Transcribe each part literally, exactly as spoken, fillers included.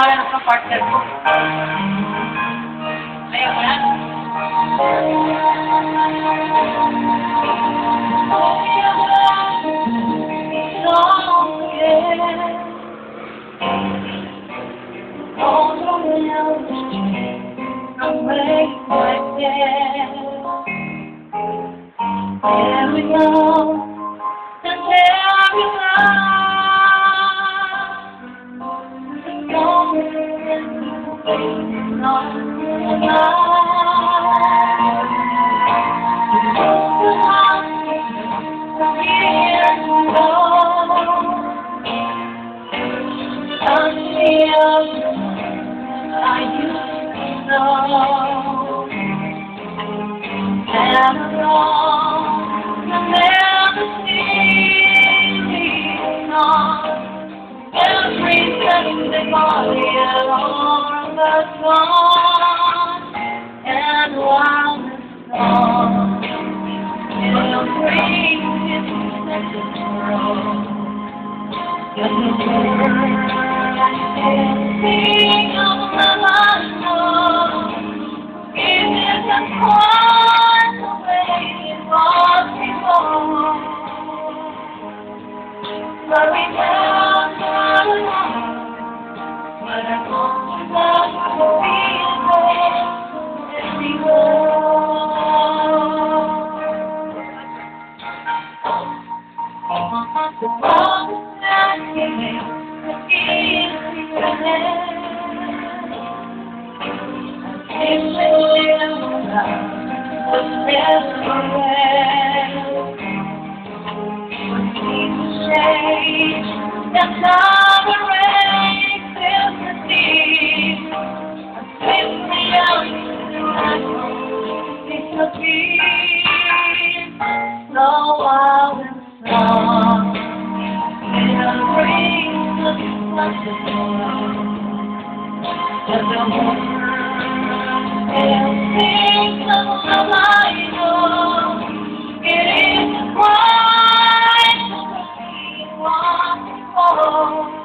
maghanap ng partner mo. Ayaw mo yan? There we go, and there we go. The moment is not I used to know, and wrong, and never see on every Sunday morning on the song, and while the song will bring its tomorrow, and the world sing of my soul. It isn't quite the way it was before, but we never know what I want to be anymore. The wrong that you make is your head. If we live was never well, what needs to change, that's not a race, it's the deep. I'm simply out to I it's a peace, so wild and strong, it'll bring the sun to the world. And think of the light of it isn't quite what we want before.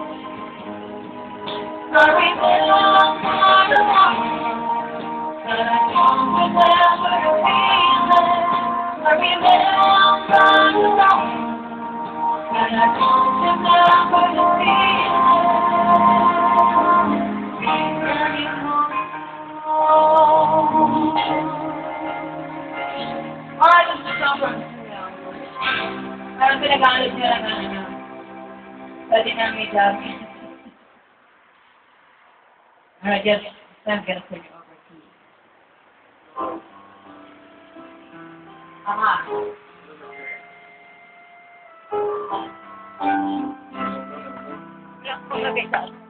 Sorry, but I'm not alone, but I won't remember to feel it. I remember I'm not alone, but I won't remember to feel it. Ay, gusto sobrang siya. Parang pinag-aalit nila na ano. Pwede na may job. Alright, just, I'm gonna turn it over to you. Aha. Ilang po na kita.